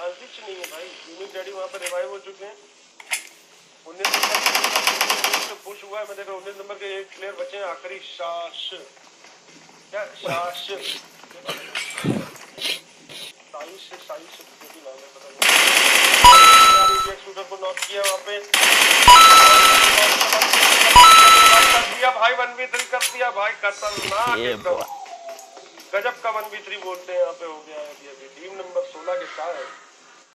Chances नहीं है भाई। यूनिक डैडी वहाँ पर रिवाइव हो चुके हैं। 19 नंबर पुश हुआ है। मैं देख रहा हूँ 19 नंबर के एक प्लेयर बचे हैं आखिरी। शाश क्या शाश साइश जो भी नाम है पता नहीं। शूटर को नॉक किया वहाँ पे कर दिया भाई। 1v3 कर दिया भाई। खतरनाक एकदम गजब का 1v3 बोलते हैं यहाँ पे हो गया है अभी। टीम नंबर 16 के साथ